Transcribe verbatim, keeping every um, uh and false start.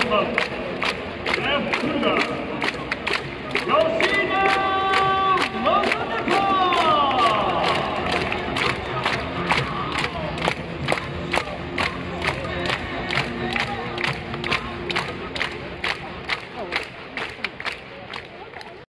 番レフトフィルダー吉田